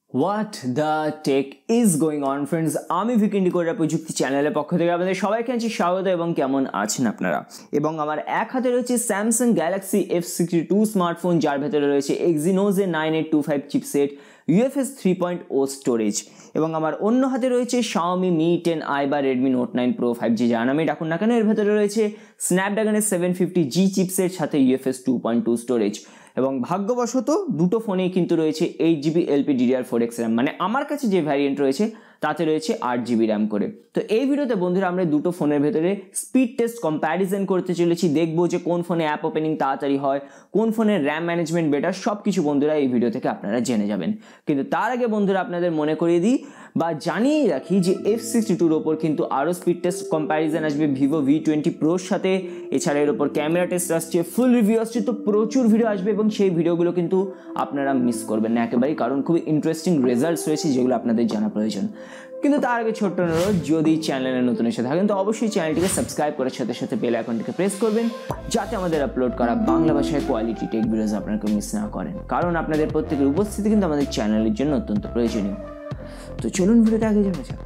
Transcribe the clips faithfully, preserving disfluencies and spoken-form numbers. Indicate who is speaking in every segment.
Speaker 1: What the tech is going on friends, আমি ভিকেন্ডি Coda প্রযুক্তি চ্যানেলের পক্ষ থেকে আপনাদের সবাইকে আছি স্বাগত এবং কেমন আছেন আপনারা। এবং আমার এক হাতে রয়েছে Samsung Galaxy F sixty two smartphone, যার ভেতরে রয়েছে এক্সিনোজে nine eight two five chipset, UFS three point oh storage. এবং আমার অন্য হাতে রয়েছে শাওমি মি টেন আই বা Redmi Note nine Pro five G, যার নামে ডাকুন না কেন, এর ভেতরে রয়েছে স্ন্যাপড্রাগনের সেভেন ফিফটি জি চিপসেট, সাথে UFS two point two storage. এবং ভাগ্যবশত দুটো ফোনেই কিন্তু রয়েছে eight GB LP DDR four X RAM, মানে আমার কাছে যে ভ্যারিয়েন্ট রয়েছে তাতে রয়েছে আট জিবি র্যাম করে। তো এই ভিডিওতে বন্ধুরা আমরা দুটো ফোনের ভেতরে স্পিড টেস্ট কম্প্যারিজন করতে চলেছি, দেখবো যে কোন ফোনে অ্যাপ ওপেনিং তাড়াতাড়ি হয়, কোন ফোনের র্যাম ম্যানেজমেন্ট বেটার, সব কিছু বন্ধুরা এই ভিডিও থেকে আপনারা জেনে যাবেন। কিন্তু তার আগে বন্ধুরা আপনাদের মনে করিয়ে দিই বা জানিয়েই রাখি যে এফ সিক্সটি টুর ওপর কিন্তু আরও স্পিড টেস্ট কম্প্যারিজন আসবে ভিভো ভি টোয়েন্টি প্রোর সাথে। এছাড়া এর ওপর ক্যামেরা টেস্ট আসছে, ফুল রিভিউ আসছে, তো প্রচুর ভিডিও আসবে এবং সেই ভিডিওগুলো কিন্তু আপনারা মিস করবেন না একেবারেই, কারণ খুবই ইন্টারেস্টিং রেজাল্টস রয়েছে যেগুলো আপনাদের জানা প্রয়োজন। কিন্তু তার আগে ছোট্ট অনুরোধ, যদি চ্যানেলে নতুন এসে থাকেন তো অবশ্যই চ্যানেলটিকে সাবস্ক্রাইব করার সাথে সাথে বেল আইকনটিকে প্রেস করবেন, যাতে আমাদের আপলোড করা বাংলা ভাষায় কোয়ালিটি টেক ভিডিওস আপনারা কেউ মিস না করেন, কারণ আপনাদের প্রত্যেকের উপস্থিতি কিন্তু আমাদের চ্যানেলের জন্য অত্যন্ত প্রয়োজনীয়। তো চলুন ভিডিওটা আগে যাওয়া যাক।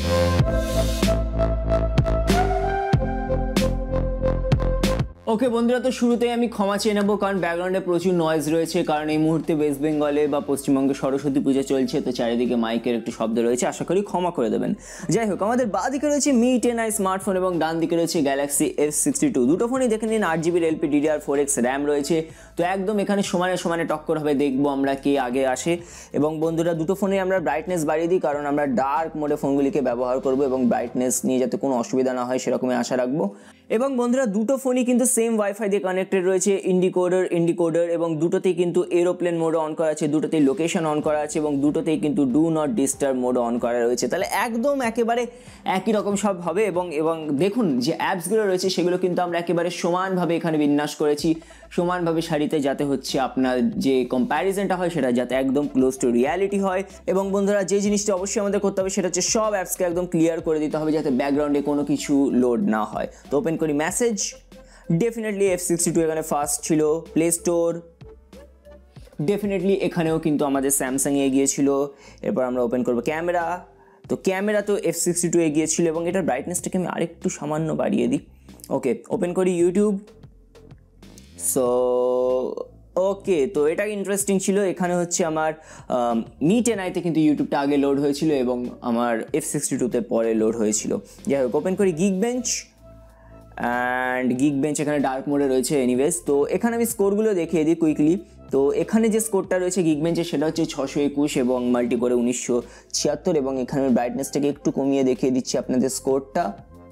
Speaker 1: ওকে বন্ধুরা, তো শুরুতেই আমি ক্ষমা চেয়ে নেবো, কারণ ব্যাকগ্রাউন্ডে প্রচুর নয়েজ রয়েছে, কারণ এই মুহূর্তে ওয়েস্ট বেঙ্গলে বা পশ্চিমবঙ্গে সরস্বতী পুজো চলছে, তো চারিদিকে মাইকের একটু শব্দ রয়েছে, আশা করি ক্ষমা করে দেবেন। যাই হোক, আমাদের বাঁ দিকে রয়েছে মি টেন আই স্মার্টফোন এবং ডান দিকে রয়েছে গ্যালাক্সি এফ সিক্সটি টু। দুটো ফোনই দেখে নিন আট জিবির LP DDR four X RAM রয়েছে, তো একদম এখানে সমানে সমানে টক্কর হবে, দেখবো আমরা কে আগে আসে। এবং বন্ধুরা দুটো ফোনে আমরা ব্রাইটনেস বাড়িয়ে দিই, কারণ আমরা ডার্ক মোডে ফোনগুলিকে ব্যবহার করবো এবং ব্রাইটনেস নিয়ে যাতে কোনো অসুবিধা না হয় সেরকমই আশা রাখবো। এবং বন্ধুরা দুটো ফোনই কিন্তু সেম ওয়াইফাই দিয়ে কানেক্টেড রয়েছে, ইন্ডিকোডার ইন্ডিকোডার এবং দুটোতেই কিন্তু এরোপ্লেন মোড অন করা আছে, দুটোতেই লোকেশন অন করা আছে এবং দুটোতেই কিন্তু do not disturb mode on করা রয়েছে। তাহলে একদম একেবারে একই রকম সব হবে। এবং এবং দেখুন যে অ্যাপসগুলো রয়েছে সেগুলো কিন্তু আমরা একেবারে সমানভাবে এখানে বিন্যাস করেছি, সমানভাবে সারিতে, যাতে হচ্ছে আপনার যে কম্প্যারিজনটা হয় সেটা যাতে একদম ক্লোজ টু রিয়ালিটি হয়। এবং বন্ধুরা যে জিনিসটা অবশ্যই আমাদের করতে হবে সেটা হচ্ছে সব অ্যাপসকে একদম ক্লিয়ার করে দিতে হবে, যাতে ব্যাকগ্রাউন্ডে কোনো কিছু লোড না হয়। তো ওপেন করি message, definitely F sixty two এখানে ফার্স্ট ছিল। প্লে স্টোর, ডেফিনেটলি এখানেও কিন্তু আমাদের স্যামসাং এগিয়েছিল। এরপর আমরা ওপেন করবো ক্যামেরা, তো ক্যামেরা তো এফ সিক্সটি টু এগিয়েছিল এবং এটার ব্রাইটনেসটাকে আমি আরেকটু সামান্য বাড়িয়ে দিই। ওকে, ওপেন করি ইউটিউব। সো ওকে, তো এটা ইন্টারেস্টিং ছিল, এখানে হচ্ছে আমার মি টেন আইতে কিন্তু ইউটিউবটা আগে লোড হয়েছিল এবং আমার এফ সিক্সটি টুতে পরে লোড হয়েছিল। যাই হোক, ওপেন করি Geekbench, and Geekbench এখানে ডার্ক মোডে রয়েছে এনিওয়েজ। তো এখানে আমি স্কোরগুলো দেখিয়ে দিই কুইকলি। তো এখানে যে স্কোরটা রয়েছে গিগ বেঞ্চে সেটা হচ্ছে ছশো একুশ এবং মাল্টি করে উনিশশো ছিয়াত্তর এবং এখানে ব্রাইটনেসটাকে একটু কমিয়ে দেখিয়ে দিচ্ছি আপনাদের স্কোরটা।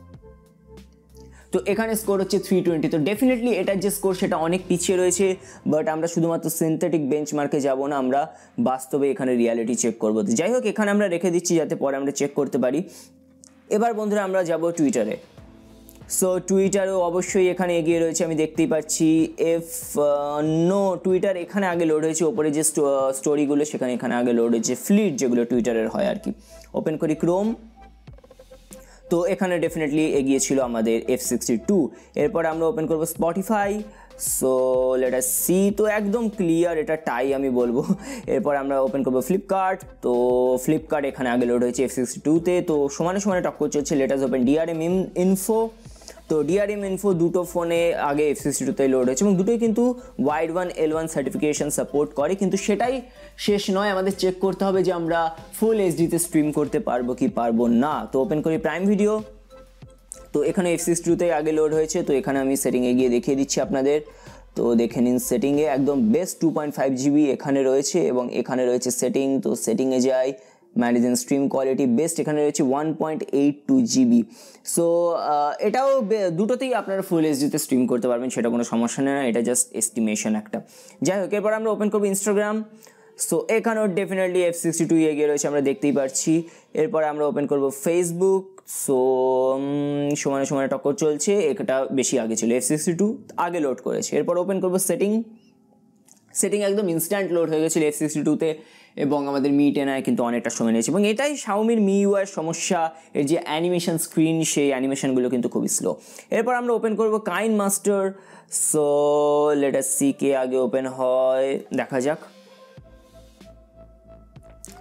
Speaker 1: তো এখানে স্কোর হচ্ছে থ্রি টোয়েন্টি। তো ডেফিনেটলি এটার যে স্কোর সেটা অনেক পিছিয়ে রয়েছে, বাট আমরা শুধুমাত্র সিনথেটিক বেঞ্চমার্কে যাব না, আমরা বাস্তবে এখানে রিয়ালিটি চেক করবো। তো যাই হোক, এখানে আমরা রেখে দিচ্ছি যাতে পরে আমরা চেক করতে পারি। এবার বন্ধুরা আমরা যাব টুইটারে। সো টুইটারও অবশ্যই এখানে এগিয়ে রয়েছে, আমি দেখতেই পাচ্ছি। এফ নো টুইটার এখানে আগে লোড হয়েছে, ওপরে যে স্টোরিগুলো সেখানে এখানে আগে লোড হয়েছে, ফ্লিট যেগুলো টুইটারের হয় আর কি। ওপেন করি ক্রোম, তো এখানে ডেফিনেটলি এগিয়েছিল আমাদের এফ সিক্সটি টু। এরপর আমরা ওপেন করবো Spotify. So let us see, তো একদম ক্লিয়ার এটা টাই আমি বলবো। এরপর আমরা ওপেন করবো ফ্লিপকার্ট, তো ফ্লিপকার্ট এখানে আগে লোড হয়েছে এফ সিক্সটি টুতে, তো সমানে সমানে টক্কর চলছে। Let us open DRM info, তো ডিআরএম ইনফো দুটো ফোনে আগে এফ সিক্সটি টুতে লোড হয়েছে এবং দুটোই কিন্তু Widevine L one certification support করে। কিন্তু সেটাই শেষ নয়, আমাদের চেক করতে হবে যে আমরা ফুল এইচডিতে স্ট্রিম করতে পারবো কি পারবো না। তো ওপেন করি প্রাইম ভিডিও, তো এখানে এফ সিক্সটি টুতে আগে লোড হয়েছে, তো এখানে আমি সেটিংয়ে গিয়ে দেখিয়ে দিচ্ছি আপনাদের। তো দেখে নিন সেটিংয়ে একদম best two point five GB এখানে রয়েছে এবং এখানে রয়েছে সেটিং। তো সেটিংয়ে যাই, ম্যানেজেন স্ট্রিম কোয়ালিটি বেস্ট, এখানে রয়েছে one point eight two GB. So এটাও দুটোতেই আপনারা ফুল এইচডিতে স্ট্রিম করতে পারবেন, সেটা কোনো সমস্যা নেই, এটা জাস্ট এস্টিমেশন একটা। যাই হোক, এরপর আমরা ওপেন করবো ইনস্টাগ্রাম। সো এখানেও ডেফিনেটলি এফ সিক্সটি টু এগিয়ে রয়েছে, আমরা দেখতেই পাচ্ছি। এরপর আমরা ওপেন করবো ফেসবুক। সো সমানে সমানে টক্কর চলছে, এটা বেশি আগে ছিল, এফ সিক্সটি টু আগে লোড করেছে। এরপর ওপেন করবো সেটিং, সেটিং একদম ইনস্ট্যান্ট লোড হয়ে গেছিলো এফ সিক্সটি টুতে এবং আমাদের মি টেন আই কিন্তু অনেকটা সময় নিয়েছে এবং এটাই শাওমির মি ইউ আইয়ের সমস্যা, এর যে অ্যানিমেশন স্ক্রিন সেই অ্যানিমেশনগুলো কিন্তু খুবই স্লো। এরপর আমরা ওপেন করবো KineMaster. So let us see কে আগে ওপেন হয়, দেখা যাক।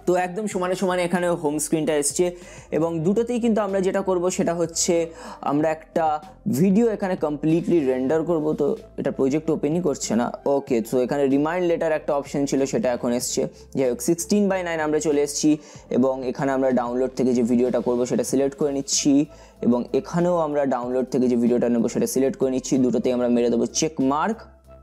Speaker 1: তো একদম সমানে সমানে এখানে হোম স্ক্রিনটা এসছে এবং দুটোতেই কিন্তু আমরা যেটা করব সেটা হচ্ছে আমরা একটা ভিডিও এখানে কমপ্লিটলি রেন্ডার করব। তো এটা প্রজেক্ট ওপেনই করছে না। ওকে, তো এখানে রিমাইন্ড লেটার একটা অপশন ছিল, সেটা এখন এসছে। যাই হোক, সিক্সটিন বাই নাইন আমরা চলে এসেছি এবং এখানে আমরা ডাউনলোড থেকে যে ভিডিওটা করব সেটা সিলেক্ট করে নিচ্ছি এবং এখানেও আমরা ডাউনলোড থেকে যে ভিডিওটা নেব সেটা সিলেক্ট করে নিচ্ছি। দুটোতেই আমরা মেরে দেবো চেক মার্ক।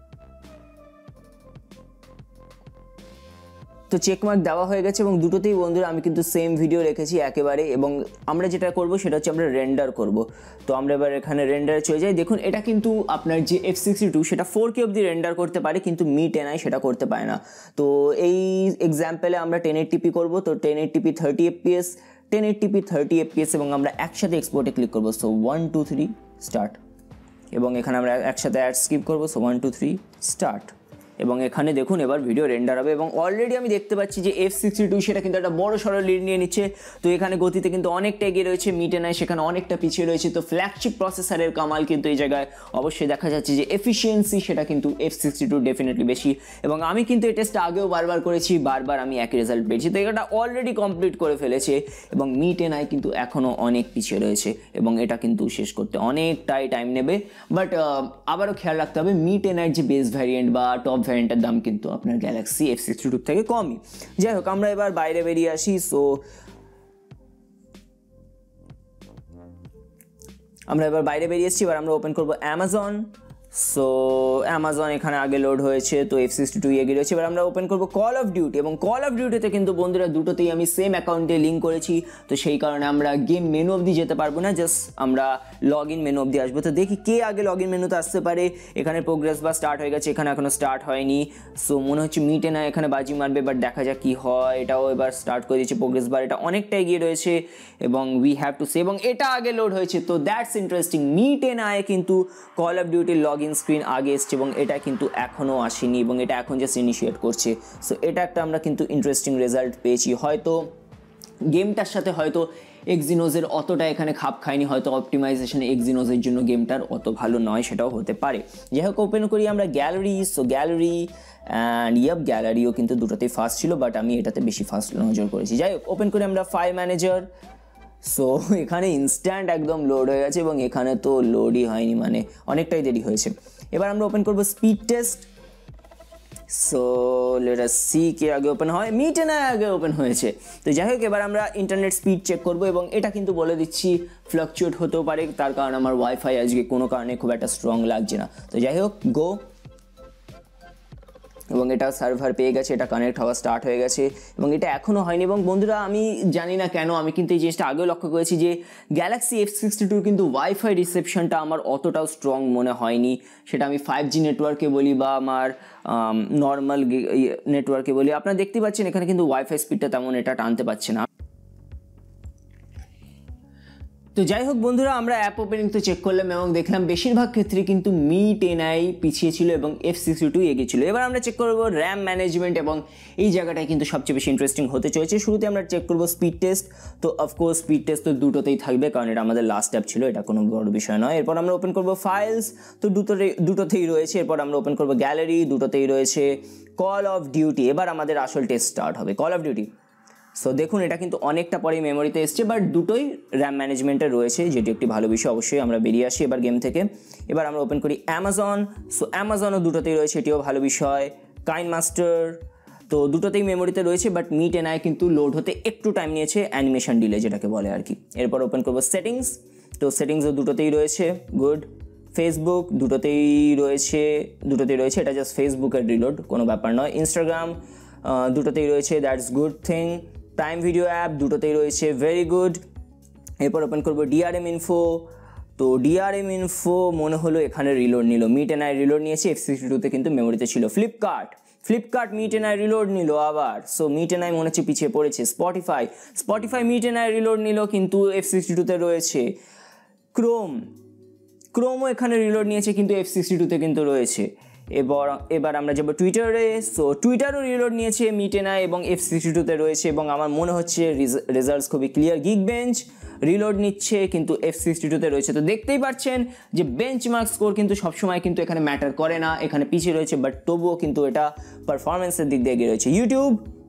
Speaker 1: তো চেক মার্ক দেওয়া হয়ে গেছে এবং দুটোতেই বন্ধুরা আমি কিন্তু সেম ভিডিও রেখেছি একেবারে। এবং আমরা যেটা করব সেটা হচ্ছে আমরা রেন্ডার করব। তো আমরা এবার এখানে রেন্ডারে চলে যাই। দেখুন, এটা কিন্তু আপনার যে এফ সিক্সটি টু সেটা ফোর কে অবধি রেন্ডার করতে পারে, কিন্তু মি টেন আই সেটা করতে পারে না। তো এই এক্সাম্পলে আমরা টেন এইটটি পি করবো। তো ten eighty P thirty FPS, ten eighty P thirty FPS এবং আমরা একসাথে এক্সপোর্টে ক্লিক করবো। So one two three start এবং এখানে আমরা একসাথে অ্যাড স্কিপ করবো। So one two three start এবং এখানে দেখুন এবার ভিডিও রেন্ডার হবে এবং অলরেডি আমি দেখতে পাচ্ছি যে এফ সিক্সটি টু সেটা কিন্তু একটা বড় সড়ো লিড নিয়ে নিচ্ছে। তো এখানে গতিতে কিন্তু অনেকটা এগিয়ে রয়েছে, মি টেন আই সেখানে অনেকটা পিছিয়ে রয়েছে। তো ফ্ল্যাগশিপ প্রসেসরের কামাল কিন্তু এই জায়গায় অবশ্যই দেখা যাচ্ছে যে এফিসিয়েন্সি সেটা কিন্তু এফ সিক্সটি টু ডেফিনেটলি বেশি। এবং আমি কিন্তু এই টেস্টটা আগেও বারবার করেছি, বারবার আমি একই রেজাল্ট পেয়েছি। তো এটা অলরেডি কমপ্লিট করে ফেলেছে এবং মি টেন আই কিন্তু এখনও অনেক পিছিয়ে রয়েছে এবং এটা কিন্তু শেষ করতে অনেকটাই টাইম নেবে। বাট আবারও খেয়াল রাখতে হবে, মি টেন আইয়ের যে বেস ভ্যারিয়েন্ট বা টপ ভ্যারিয়েন্টের দাম কিন্তু আপনার গ্যালাক্সি এফ সিক্সটি টু থেকে কমই। যাই হোক, আমরা এবার বাইরে বেরিয়ে আসি। সো আমরা এবার বাইরে বেরিয়ে এসেছি। এবার আমরা ওপেন করবো অ্যামাজন। সো অ্যামাজন এখানে আগে লোড হয়েছে, তো এফ সিক্সটি টু এগিয়ে রয়েছে। এবার আমরা ওপেন করবো কল অফ ডিউটি এবং কল অফ ডিউটিতে কিন্তু বন্ধুরা দুটোতেই আমি সেম অ্যাকাউন্টে লিঙ্ক করেছি। তো সেই কারণে আমরা গেম মেনু অবধি যেতে পারবো না, জাস্ট আমরা লগ ইন মেনু অবধি আসবো। তো দেখি কে আগে লগ ইন মেনুতে আসতে পারে। এখানে প্রোগ্রেস বা স্টার্ট হয়ে গেছে, এখানে এখনো স্টার্ট হয়নি। সো মনে হচ্ছে মি টেন আই এখানে বাজি মারবে, বাট দেখা যাক কি হয়। এটাও এবার স্টার্ট করে দিয়েছে প্রোগ্রেস বার, এটা অনেকটা এগিয়ে রয়েছে এবং উই হ্যাভ টু সে এবং এটা আগে লোড হয়েছে। তো that's interesting, Mi ten I কিন্তু কল অফ ডিউটির লগ ইন স্ক্রিন আগে এসছে এবং এটা কিন্তু এখনও আসেনি এবং এটা এখন জাস্ট ইনিশিয়েট করছে। সো এটা একটা আমরা কিন্তু ইন্টারেস্টিং রেজাল্ট পেয়েছি। হয়তো গেমটার সাথে হয়তো এক্সিনোজের অতটা এখানে খাপ খায়নি, হয়তো অপটিমাইজেশন এক্সিনোজের জন্য গেমটার অত ভালো নয়, সেটাও হতে পারে। যাই হোক, ওপেন করি আমরা গ্যালারি। সো গ্যালারি অ্যান্ড ইয়াব গ্যালারিও কিন্তু দুটোতেই ফাস্ট ছিল, বাট আমি এটাতে বেশি ফাস্ট নজর করেছি। যাই হোক, ওপেন করি আমরা ফাইল ম্যানেজার। সো এখানে ইনস্ট্যান্ট একদম লোড হয়ে গেছে এবং এখানে তো লোডই হয়নি, মানে অনেকটাই দেরি হয়েছে। এবার আমরা ওপেন করবো speed test. So let us see কে আগে ওপেন হয়, মি টেন আই আগে ওপেন হয়েছে। তো যাই হোক, এবার আমরা ইন্টারনেট স্পিড চেক করবো এবং এটা কিন্তু বলে দিচ্ছি ফ্লাকচুয়েট হতেও পারে, তার কারণ আমার ওয়াইফাই আজকে কোনো কারণে খুব একটা স্ট্রং লাগছে না। তো যাই হোক, গো এবং এটা সার্ভার পেয়ে গেছে, এটা কানেক্ট হওয়া স্টার্ট হয়ে গেছে এবং এটা এখনও হয়নি। এবং বন্ধুরা, আমি জানি না কেন, আমি কিন্তু এই জিনিসটা আগেও লক্ষ্য করেছি যে গ্যালাক্সি এফ সিক্সটি টুর কিন্তু ওয়াইফাই রিসেপশনটা আমার অতটাও স্ট্রং মনে হয়নি। সেটা আমি ফাইভ জি নেটওয়ার্কে বলি বা আমার নর্মাল নেটওয়ার্কে বলি। আপনারা দেখতে পাচ্ছেন এখানে কিন্তু ওয়াইফাই স্পিডটা তেমন এটা টানতে পারছে না। তো যাই হোক বন্ধুরা, আমরা অ্যাপ ওপেনিং তো চেক করলাম এবং দেখলাম বেশিরভাগ ক্ষেত্রে কিন্তু মি টেন আই পিছিয়ে ছিল এবং এফ সিক্সটি টু এগিয়ে ছিল। এবার আমরা চেক করবো র্যাম ম্যানেজমেন্ট এবং এই জায়গাটায় কিন্তু সবচেয়ে বেশি ইন্টারেস্টিং হতে চলেছে। শুরুতে আমরা চেক করবো স্পিড টেস্ট। তো অফকোর্স স্পিড টেস্ট তো দুটোতেই থাকবে, কারণ এটা আমাদের লাস্ট অ্যাপ ছিল, এটা কোনো বড় বিষয় নয়। এরপর আমরা ওপেন করবো ফাইলস, তো দুটোতেই দুটোতেই রয়েছে। এরপর আমরা ওপেন করবো গ্যালারি, দুটোতেই রয়েছে। কল অফ ডিউটি, এবার আমাদের আসল টেস্ট স্টার্ট হবে, কল অফ ডিউটি। সো দেখুন, এটা কিন্তু অনেকটা পরেই মেমোরিতে এসছে, বাট দুটোই র্যাম ম্যানেজমেন্টে রয়েছে, যেটি একটি ভালো বিষয়। অবশ্যই আমরা বেরিয়ে আসি এবার গেম থেকে। এবার আমরা ওপেন করি অ্যামাজন। সো অ্যামাজনও দুটোতেই রয়েছে, এটিও ভালো বিষয়। কাইন মাস্টার, তো দুটোতেই মেমোরিতে রয়েছে, বাট মি টেন আই কিন্তু লোড হতে একটু টাইম নিয়েছে, অ্যানিমেশন ডিলে যেটাকে বলে আর কি। এরপর ওপেন করবো সেটিংস। তো সেটিংসও দুটোতেই রয়েছে, গুড। ফেসবুক দুটোতেই রয়েছে, দুটোতেই রয়েছে, এটা জাস্ট ফেসবুকের রিলোড, কোনো ব্যাপার নয়। ইনস্টাগ্রাম দুটোতেই রয়েছে, that's good thing. Prime Video app দুটোতেই রয়েছে, ভেরি গুড। এরপর ওপেন করবো ডিআরএম ইনফো। তো ডিআরএম ইনফো মনে হলো এখানে রিলোড নিল, মি টেন আই রিলোড নিয়েছে, এফ সিক্সটি টুতে কিন্তু মেমোরিতে ছিল। Flipkart Flipkart Mi ten i reload নিল আবার, সো মি টেন আই মনে হচ্ছে পিছিয়ে পড়েছে। Spotify Spotify Mi ten i reload নিল, কিন্তু এফ সিক্সটি টুতে রয়েছে। ক্রোম ক্রোমও এখানে রিলোড নিয়েছে, কিন্তু এফ সিক্সটি টুতে কিন্তু রয়েছে। এবার এবার আমরা যাবো টুইটারে। সো টুইটারও রিলোড নিয়েছে, মি টেন আই এবং এফ সিক্সটি টুতে রয়েছে এবং আমার মনে হচ্ছে রেজাল্টস খুবই ক্লিয়ার। গিগ বেঞ্চ রিলোড নিচ্ছে, কিন্তু এফ সিক্সটি টুতে রয়েছে। তো দেখতেই পাচ্ছেন যে বেঞ্চমার্ক স্কোর কিন্তু সবসময় কিন্তু এখানে ম্যাটার করে না, এখানে পিছিয়ে রয়েছে, বাট তবুও কিন্তু এটা পারফরমেন্সের দিক দিয়ে এগিয়ে রয়েছে। ইউটিউব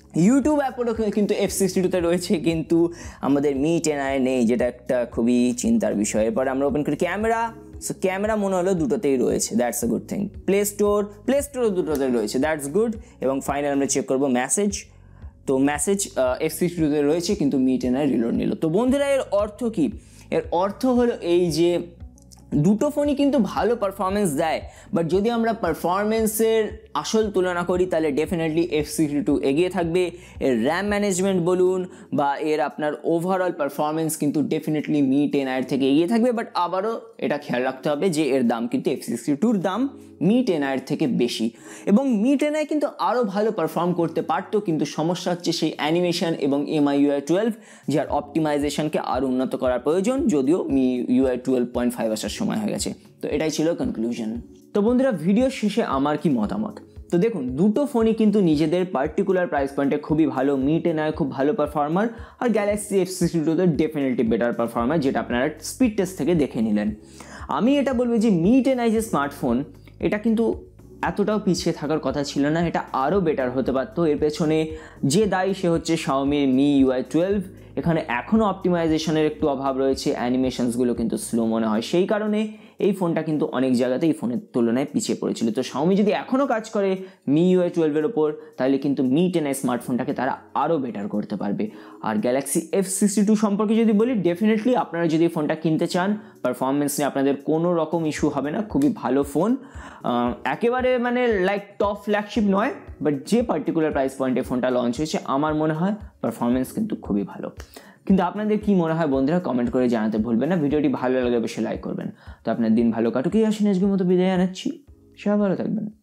Speaker 1: ইউটিউব অ্যাপও কিন্তু এফ সিক্সটি টুতে রয়েছে, কিন্তু আমাদের মি টেন আই নেই, যেটা একটা খুবই চিন্তার বিষয়। এরপর আমরা ওপেন করি ক্যামেরা। সো ক্যামেরা মনে হলো দুটোতেই রয়েছে, that's a good thing. Play Store, Play স্টোরও দুটোতেই রয়েছে, দ্যাটস গুড। এবং ফাইনাল আমরা চেক করবো মেসেজ। তো মেসেজ এফ সিক্সটি টুতে রয়েছে, কিন্তু মি টেন আই রিলোড নিল। তো বন্ধুরা, এর অর্থ কি? এর অর্থ হলো এই যে দুটো ফোনই কিন্তু ভালো পারফরমেন্স দেয়, বাট যদি আমরা পারফরমেন্সের আসল তুলনা করি তাহলে ডেফিনেটলি এফ সিক্সটি টু এগিয়ে থাকবে। এর র্যাম ম্যানেজমেন্ট বলুন বা এর আপনার ওভারঅল পারফরমেন্স কিন্তু ডেফিনেটলি মি টেন আইয়ের থেকে এগিয়ে থাকবে। বাট আবারও এটা খেয়াল রাখতে হবে যে এর দাম কিন্তু এফ সিক্সটি টুর দাম মি টেন আইয়ের থেকে বেশি, এবং মি টেন আই কিন্তু আরও ভালো পারফর্ম করতে পারতো, কিন্তু সমস্যা হচ্ছে সেই অ্যানিমেশন এবং M I U I twelve, যার অপটিমাইজেশনকে আরও উন্নত করার প্রয়োজন, যদিও Mi U I twelve point five আসার সময় হয়ে গেছে। তো এটাই ছিল কনক্লুশন। তো বন্ধুরা, ভিডিওর শেষে আমার কি মতামত? তো দেখুন, দুটো ফোনই কিন্তু নিজেদের পার্টিকুলার প্রাইস পয়েন্টে খুবই ভালো। মি টেন আই খুব ভালো পারফর্মার, আর গ্যালাক্সি এফ সিক্সটি টুতে ডেফিনেটলি বেটার পারফর্মার, যেটা আপনারা স্পিড টেস্ট থেকে দেখে নিলেন। আমি এটা বলবো যে মি টেন আই যে স্মার্টফোন, এটা কিন্তু এতটাও পিছিয়ে থাকার কথা ছিল না, এটা আরও বেটার হতে পারতো। এর পেছনে যে দায়ী সে হচ্ছে Xiaomi Mi U I twelve. এখানে এখনও অপটিমাইজেশনের একটু অভাব রয়েছে, অ্যানিমেশনসগুলো কিন্তু স্লো মনে হয়, সেই কারণে এই ফোনটা কিন্তু অনেক জায়গাতে এই ফোনের তুলনায় পিছিয়ে পড়েছিল। তো শাওমি যদি এখনও কাজ করে মি ইউ আই টুয়েলভের ওপর, তাহলে কিন্তু মি টেন আই স্মার্টফোনটাকে তারা আরও বেটার করতে পারবে। আর গ্যালাক্সি এফ সিক্সটি টু সম্পর্কে যদি বলি, ডেফিনেটলি আপনারা যদি ফোনটা কিনতে চান, পারফরমেন্স নিয়ে আপনাদের কোনো রকম ইস্যু হবে না, খুবই ভালো ফোন। একেবারে মানে লাইক টপ ফ্ল্যাগশিপ নয়, বাট যে পার্টিকুলার প্রাইস পয়েন্টে ফোনটা লঞ্চ হয়েছে, আমার মনে হয় পারফরমেন্স কিন্তু খুবই ভালো। কিন্তু আপনাদের কি মনে হয় বন্ধুরা, কমেন্ট করে জানাতে ভুলবেন না। ভিডিওটি ভালো লাগলে অবশ্যই লাইক করবেন। তো আপনার দিন ভালো কাটুক, এই আসেন আজকের মতো বিদায় জানাচ্ছি। সবাই ভালো থাকবেন।